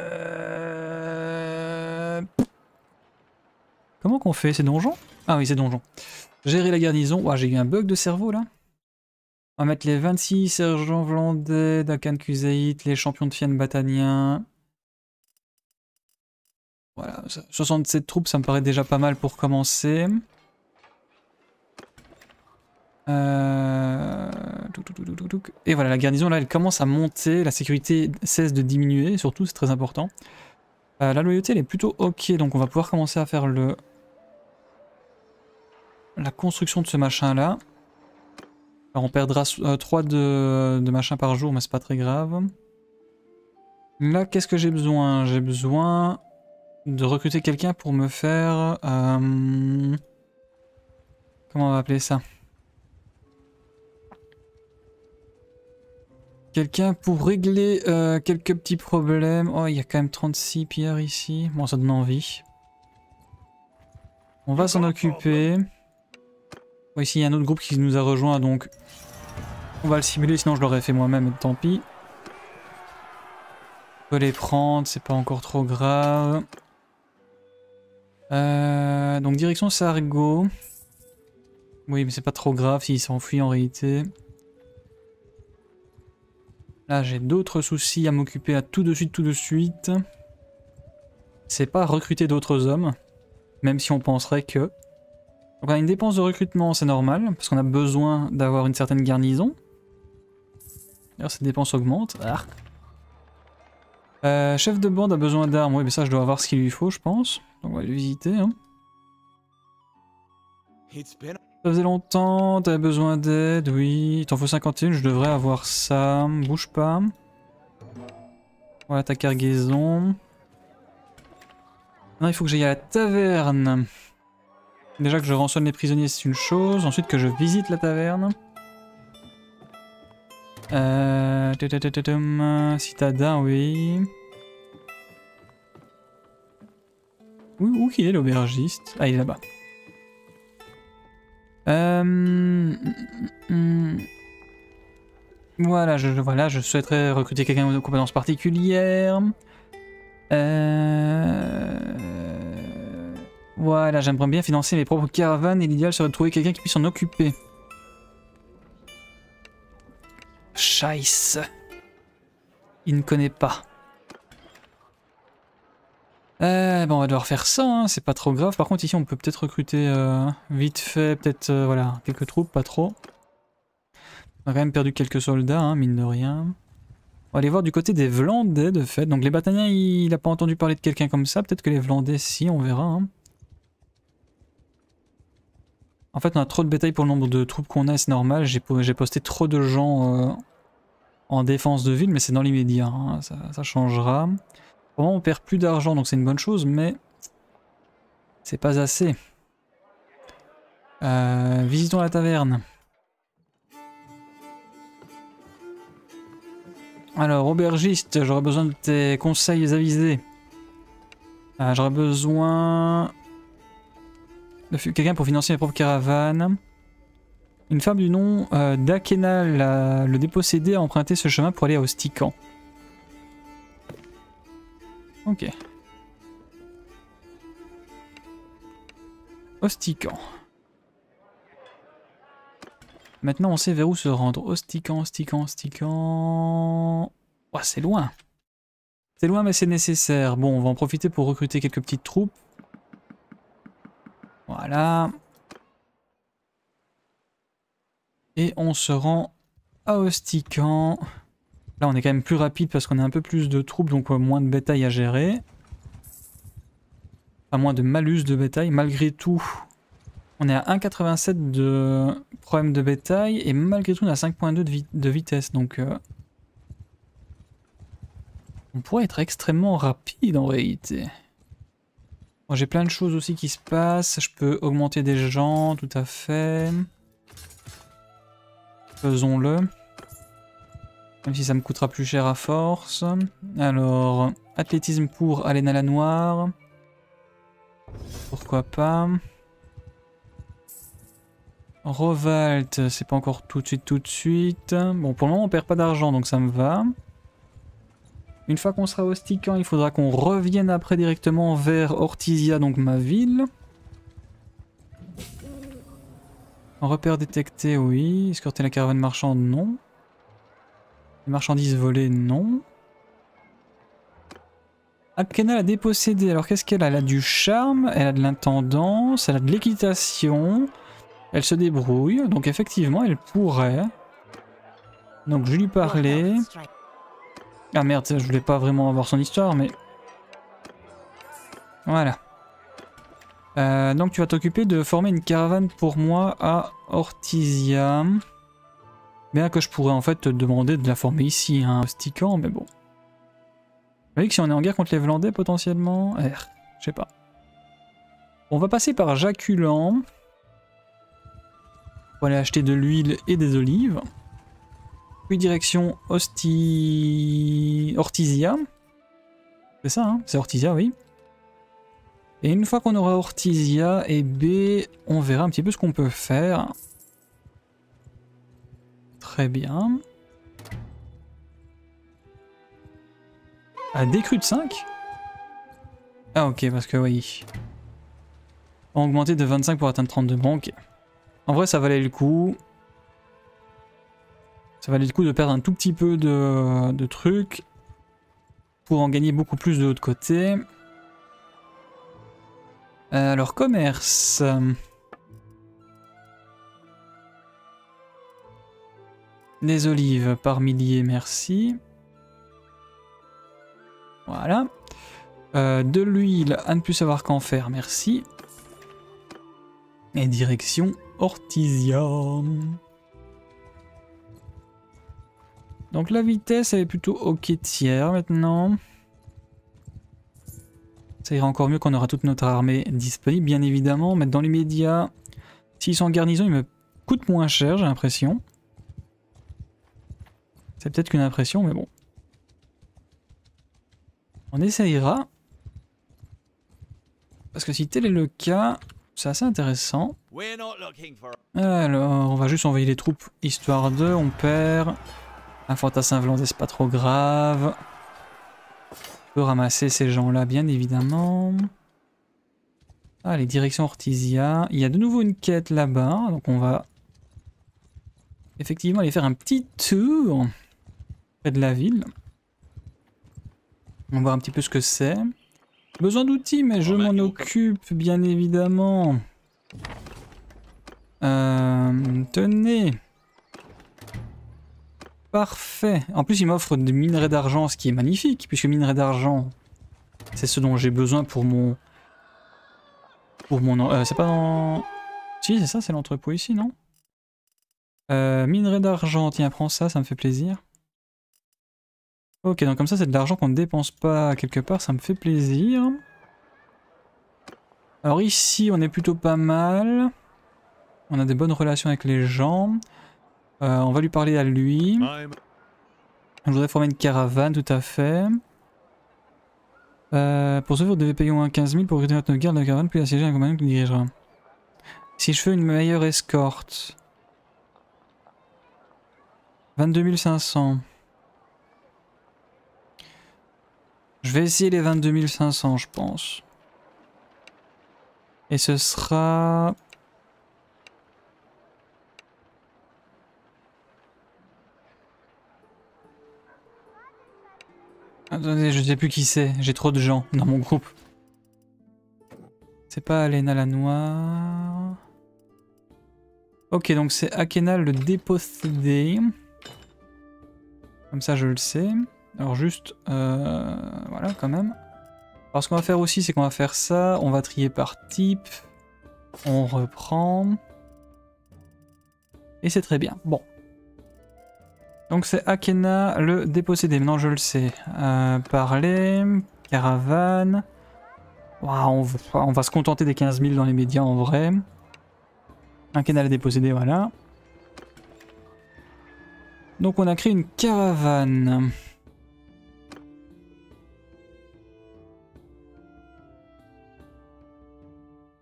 euh... Comment qu'on fait? C'est donjon? Ah oui, c'est donjon. Gérer la garnison. Ouah, j'ai eu un bug de cerveau là. On va mettre les vingt-six sergents vlandais d'Akan Kuzaït, les champions de Fianne Bataniens. Voilà, soixante-sept troupes, ça me paraît déjà pas mal pour commencer. Euh... Et voilà, la garnison là, elle commence à monter, la sécurité cesse de diminuer, surtout, c'est très important. Euh, la loyauté, elle est plutôt ok, donc on va pouvoir commencer à faire le... la construction de ce machin là. Alors on perdra euh, trois de, de machin par jour, mais c'est pas très grave. Là, qu'est-ce que j'ai besoin? J'ai besoin de recruter quelqu'un pour me faire... Euh... Comment on va appeler ça? Quelqu'un pour régler euh, quelques petits problèmes. Oh, il y a quand même trente-six pierres ici. Bon, ça donne envie. On va s'en occuper. Bon, ici, il y a un autre groupe qui nous a rejoint, donc... On va le simuler, sinon je l'aurais fait moi-même, tant pis. On peut les prendre, c'est pas encore trop grave. Euh, donc direction Sargo. Oui, mais c'est pas trop grave s'il s'enfuit en réalité. Là, j'ai d'autres soucis à m'occuper à tout de suite, tout de suite. C'est pas recruter d'autres hommes, même si on penserait que... Donc on a une dépense de recrutement, c'est normal, parce qu'on a besoin d'avoir une certaine garnison. D'ailleurs, cette dépense augmente. Ah. Euh, chef de bande a besoin d'armes, oui, mais ça, je dois avoir ce qu'il lui faut, je pense. Donc on va le visiter. Hein. Ça faisait longtemps, t'avais besoin d'aide, oui. Il t'en faut cinquante et un, je devrais avoir ça. Bouge pas. Voilà ta cargaison. Non, il faut que j'aille à la taverne. Déjà que je rançonne les prisonniers, c'est une chose. Ensuite que je visite la taverne. Euh... Citadin, oui. Où, où qu'il est l'aubergiste? Ah, il est là-bas. Euh... Voilà, je, voilà, je souhaiterais recruter quelqu'un de compétences particulières. Euh... Voilà, j'aimerais bien financer mes propres caravanes et l'idéal serait de trouver quelqu'un qui puisse s'en occuper. Scheisse. Il ne connaît pas. Euh, bon, on va devoir faire ça, hein, c'est pas trop grave. Par contre, ici, on peut peut-être recruter euh, vite fait, peut-être, euh, voilà, quelques troupes, pas trop. On a quand même perdu quelques soldats, hein, mine de rien. On va aller voir du côté des Vlandais, de fait. Donc les Bataniens, il n'a pas entendu parler de quelqu'un comme ça. Peut-être que les Vlandais, si, on verra. Hein. En fait, on a trop de bétail pour le nombre de troupes qu'on a, c'est normal. J'ai posté trop de gens... Euh, en défense de ville, mais c'est dans l'immédiat, hein. ça, ça changera. Pour le moment, on perd plus d'argent, donc c'est une bonne chose, mais c'est pas assez. Euh, visitons la taverne. Alors, aubergiste, j'aurais besoin de tes conseils avisés. Euh, j'aurais besoin de quelqu'un pour financer mes propres caravanes. Une femme du nom euh, d'Akena, le dépossédé, a emprunté ce chemin pour aller à Ostican. Ok. Ostican. Maintenant on sait vers où se rendre. Ostican, Ostican, Ostican... Oh, c'est loin. C'est loin mais c'est nécessaire. Bon, on va en profiter pour recruter quelques petites troupes. Voilà. Et on se rend à Ostican. Là on est quand même plus rapide parce qu'on a un peu plus de troupes, donc moins de bétail à gérer. Enfin moins de malus de bétail. Malgré tout, on est à un virgule quatre-vingt-sept de problème de bétail. Et malgré tout on a cinq virgule deux de, vi de vitesse. Donc euh, on pourrait être extrêmement rapide en réalité. Bon, j'ai plein de choses aussi qui se passent. Je peux augmenter des gens, tout à fait. Faisons-le. Même si ça me coûtera plus cher à force. Alors, athlétisme pour Alena la Noire. Pourquoi pas. Revalt, c'est pas encore tout de suite, tout de suite. Bon, pour le moment, on perd pas d'argent, donc ça me va. Une fois qu'on sera au Stican, il faudra qu'on revienne après directement vers Ortisia, donc ma ville. En repère détecté, oui. Escorter la caravane marchande, non. Les marchandises volées, non. Akena l'a dépossédée. Alors qu'est-ce qu'elle a? Elle a du charme, elle a de l'intendance, elle a de l'équitation. Elle se débrouille, donc effectivement elle pourrait. Donc je lui parlais. Ah merde, je voulais pas vraiment avoir son histoire, mais... Voilà. Euh, donc tu vas t'occuper de former une caravane pour moi à Ortisia. Bien que je pourrais en fait te demander de la former ici, hein, au Stican, mais bon. Vous voyez que si on est en guerre contre les Vlandais potentiellement... Eh, je sais pas. On va passer par Jaculan. Pour aller acheter de l'huile et des olives. Puis direction Osti... Ortisia. C'est ça, hein? C'est Ortisia, oui. Et une fois qu'on aura Ortisia et B, on verra un petit peu ce qu'on peut faire. Très bien. Ah, décrue de cinq? Ah ok, parce que oui. On a augmenté de vingt-cinq pour atteindre trente-deux. Bon, ok. En vrai, ça valait le coup. Ça valait le coup de perdre un tout petit peu de, de trucs pour en gagner beaucoup plus de l'autre côté. Euh, alors, commerce. Des olives par milliers, merci. Voilà. Euh, de l'huile, à ne plus savoir qu'en faire, merci. Et direction Ortisia. Donc la vitesse elle est plutôt ok tiers maintenant. Ça ira encore mieux qu'on aura toute notre armée disponible bien évidemment. Mais dans les médias, s'ils sont en garnison ils me coûtent moins cher j'ai l'impression. C'est peut-être qu'une impression mais bon. On essayera. Parce que si tel est le cas, c'est assez intéressant. Alors on va juste envoyer les troupes histoire de, on perd. Un fantassin vlandais, c'est pas trop grave. On peut ramasser ces gens-là, bien évidemment. Allez, direction Ortisia. Il y a de nouveau une quête là-bas, donc on va effectivement aller faire un petit tour près de la ville. On va voir un petit peu ce que c'est. Besoin d'outils, mais je m'en occupe, bien évidemment. Euh, tenez. Parfait. En plus, il m'offre des minerais d'argent, ce qui est magnifique, puisque minerais d'argent, c'est ce dont j'ai besoin pour mon... Pour mon... Euh, c'est pas dans... Si, c'est ça, c'est l'entrepôt ici, non? euh, Minerais d'argent, tiens, prends ça, ça me fait plaisir. Ok, donc comme ça, c'est de l'argent qu'on ne dépense pas quelque part, ça me fait plaisir. Alors ici, on est plutôt pas mal. On a des bonnes relations avec les gens. Euh, on va lui parler à lui. Je voudrais former une caravane, tout à fait. Euh, pour ce faire, vous devez payer au moins quinze mille pour recruter notre garde de la caravane, puis assiéger un compagnon qui dirigera. Si je fais une meilleure escorte... vingt-deux mille cinq cents. Je vais essayer les vingt-deux mille cinq cents, je pense. Et ce sera... Attendez, je sais plus qui c'est, j'ai trop de gens dans mon groupe. C'est pas Alena la Noire. Ok, donc c'est Akena le dépossédé. Comme ça je le sais. Alors juste, euh, voilà quand même. Alors ce qu'on va faire aussi, c'est qu'on va faire ça. On va trier par type. On reprend. Et c'est très bien. Bon. Donc c'est Akena le dépossédé. Maintenant je le sais. Euh, parler. Caravane. Wow, on, va, on va se contenter des quinze mille dans les médias en vrai. Akena le dépossédé, voilà. Donc on a créé une caravane.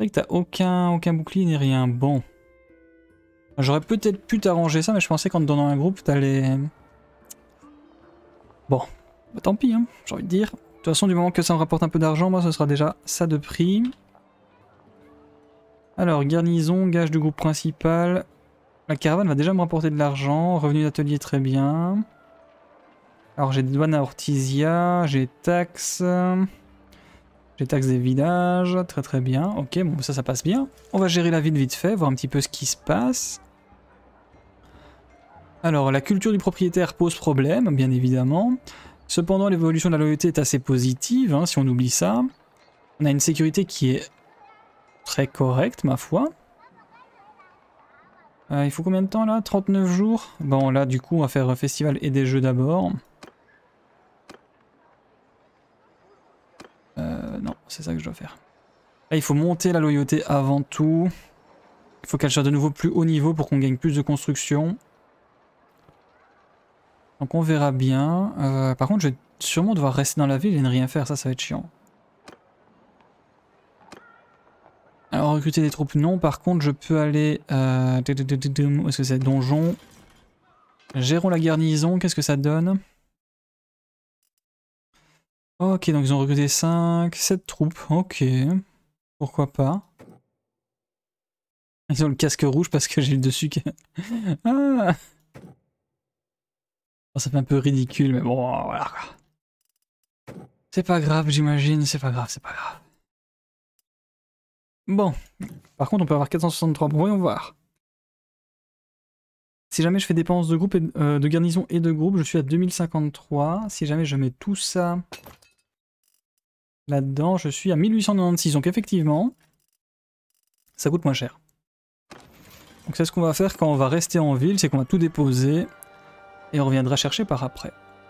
vrai que t'as aucun, aucun bouclier ni rien. Bon. J'aurais peut-être pu t'arranger ça, mais je pensais qu'en te donnant un groupe, t'allais... Bon. Bah, tant pis, hein, j'ai envie de dire. De toute façon, du moment que ça me rapporte un peu d'argent, moi, ce sera déjà ça de prix. Alors, garnison, gage du groupe principal. La caravane va déjà me rapporter de l'argent. Revenu d'atelier, très bien. Alors, j'ai des douanes à Ortisia, j'ai taxes... J'ai taxes des villages, très très bien. Ok, bon, ça, ça passe bien. On va gérer la ville vite fait, voir un petit peu ce qui se passe. Alors, la culture du propriétaire pose problème, bien évidemment. Cependant, l'évolution de la loyauté est assez positive, hein, si on oublie ça. On a une sécurité qui est très correcte, ma foi. Euh, il faut combien de temps, là? trente-neuf jours? Bon, là, du coup, on va faire un festival et des jeux d'abord. Euh, non, c'est ça que je dois faire. Là, il faut monter la loyauté avant tout. Il faut qu'elle soit de nouveau plus haut niveau pour qu'on gagne plus de construction. Donc on verra bien. Euh, par contre, je vais sûrement devoir rester dans la ville et ne rien faire. Ça, ça va être chiant. Alors, recruter des troupes, non. Par contre, je peux aller... Euh... Où est-ce que c'est? Donjon. Gérons la garnison. Qu'est-ce que ça donne? Ok, donc ils ont recruté cinq, sept troupes. Ok. Pourquoi pas. Ils ont le casque rouge parce que j'ai le dessus qui... ah, oh, ça fait un peu ridicule, mais bon, voilà quoi. C'est pas grave, j'imagine. C'est pas grave, c'est pas grave. Bon. Par contre, on peut avoir quatre cent soixante-trois. Bon, voyons voir. Si jamais je fais dépenses de, groupe et, euh, de garnison et de groupe, je suis à deux mille cinquante-trois. Si jamais je mets tout ça là-dedans, je suis à mille huit cent quatre-vingt-seize. Donc effectivement, ça coûte moins cher. Donc c'est ce qu'on va faire quand on va rester en ville, c'est qu'on va tout déposer et on reviendra chercher par après.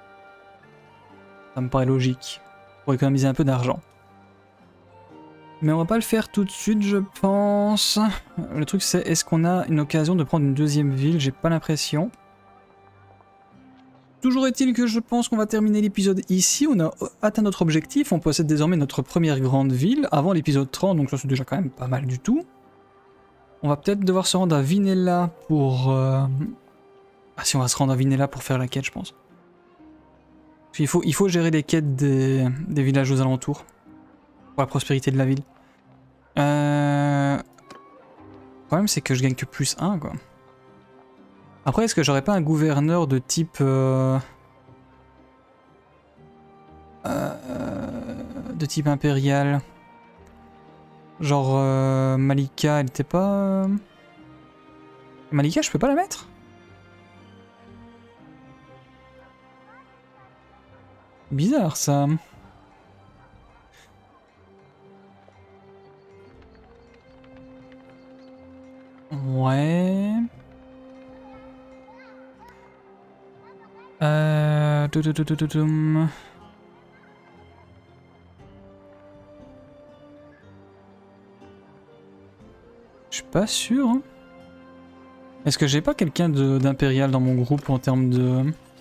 Ça me paraît logique, pour économiser un peu d'argent. Mais on va pas le faire tout de suite, je pense. Le truc c'est, est-ce qu'on a une occasion de prendre une deuxième ville? J'ai pas l'impression. Toujours est-il que je pense qu'on va terminer l'épisode ici. On a atteint notre objectif, on possède désormais notre première grande ville avant l'épisode trente, donc ça c'est déjà quand même pas mal du tout. On va peut-être devoir se rendre à Vinella pour... Euh... Ah si, on va se rendre à Vinella pour faire la quête, je pense. Il faut, il faut gérer les quêtes des, des villages aux alentours. Pour la prospérité de la ville. Euh... Le problème c'est que je gagne que plus un quoi. Après est-ce que j'aurais pas un gouverneur de type... Euh... Euh... De type impérial? Genre euh, Malika, elle était pas... Euh... Malika, je peux pas la mettre? Bizarre ça. Ouais. Euh... Je suis pas sûr. Hein. Est-ce que j'ai pas quelqu'un d'impérial dans mon groupe en termes de...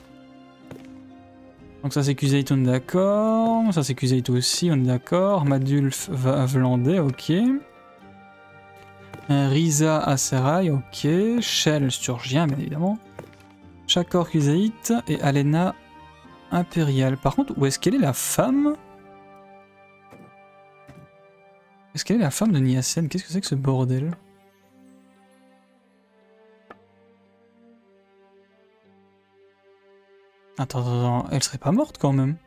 Donc ça c'est Kuzeit, on est d'accord. Ça c'est Kuzeit aussi, on est d'accord. Madulf Vlandais, ok. Risa Aserai, ok. Shell Sturgien, bien évidemment. Chakor Kuzeit et Alena Impérial. Par contre, où est-ce qu'elle est la femme? Est-ce qu'elle est la femme de Niasen? Qu'est-ce que c'est que ce bordel? Attends, attends, attends, elle serait pas morte quand même.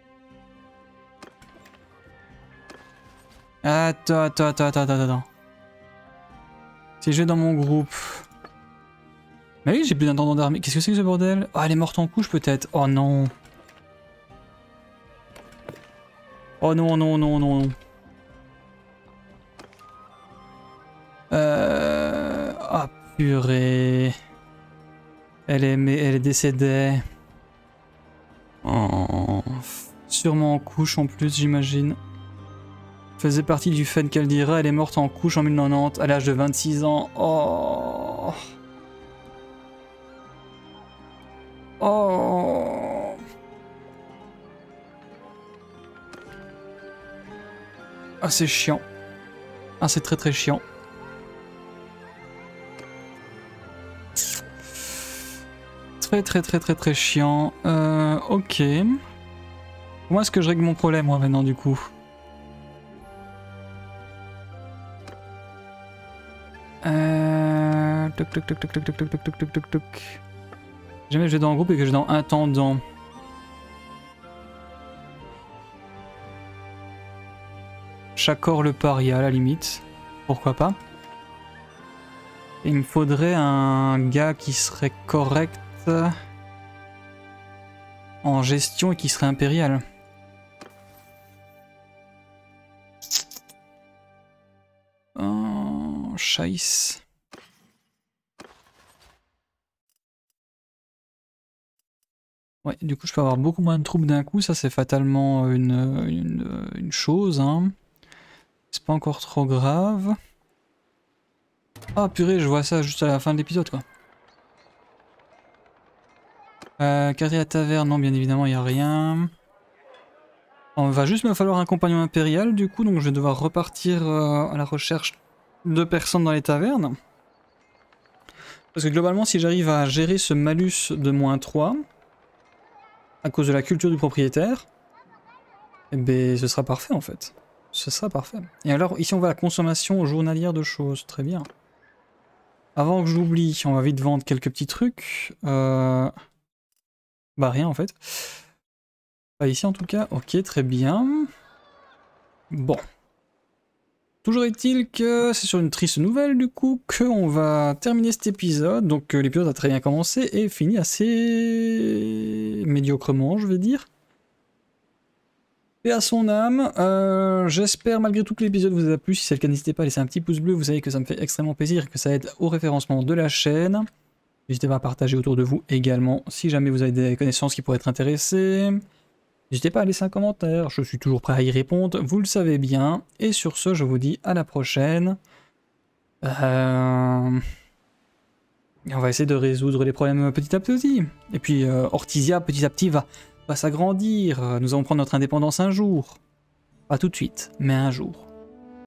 Attends, attends, attends, attends, attends, attends. Si je vais dans mon groupe... Mais oui, j'ai plus d'intendant d'armée. Qu'est-ce que c'est que ce bordel? Oh, elle est morte en couche peut-être. Oh non. Oh non, non, non, non. Euh... Ah, purée. Elle est, elle est décédée. Oh. Sûrement en couche en plus, j'imagine. Faisait partie du Fen Caldera, elle est morte en couche en mille neuf cent quatre-vingt-dix à l'âge de vingt-six ans. Oh. Oh. Ah, c'est chiant. Ah, c'est très très chiant. Très très très très très chiant. Euh, ok. Comment est-ce que je règle mon problème moi maintenant du coup? Euh... Toc toc toc toc toc toc toc toc toc toc toc toc. Jamais je vais dans le groupe et que je vais dans intendant. Chakor le paria à la limite. Pourquoi pas. Et il me faudrait un gars qui serait correct en gestion et qui serait impérial. Oh, Scheiße. Ouais, du coup je peux avoir beaucoup moins de troupes d'un coup, ça c'est fatalement une, une, une chose, hein. C'est pas encore trop grave. Ah purée, je vois ça juste à la fin de l'épisode quoi. Euh, quartier à la taverne, non bien évidemment il n'y a rien. On va juste me falloir un compagnon impérial du coup, donc je vais devoir repartir euh, à la recherche de personnes dans les tavernes. Parce que globalement si j'arrive à gérer ce malus de moins trois, à cause de la culture du propriétaire, eh ben ce sera parfait en fait. Ce sera parfait. Et alors ici on va à la consommation journalière de choses, très bien. Avant que j'oublie, on va vite vendre quelques petits trucs. Euh... Bah rien en fait. Pas ici en tout cas, ok très bien. Bon. Toujours est-il que c'est sur une triste nouvelle du coup qu'on va terminer cet épisode. Donc euh, l'épisode a très bien commencé et fini assez médiocrement je vais dire. Et à son âme, euh, j'espère malgré tout que l'épisode vous a plu. Si c'est le cas, n'hésitez pas à laisser un petit pouce bleu, vous savez que ça me fait extrêmement plaisir et que ça aide au référencement de la chaîne. N'hésitez pas à partager autour de vous également si jamais vous avez des connaissances qui pourraient être intéressées. N'hésitez pas à laisser un commentaire, je suis toujours prêt à y répondre, vous le savez bien. Et sur ce, je vous dis à la prochaine. Euh... Et on va essayer de résoudre les problèmes petit à petit. Et puis euh, Ortisia petit à petit va... va s'agrandir, nous allons prendre notre indépendance un jour. Pas tout de suite, mais un jour.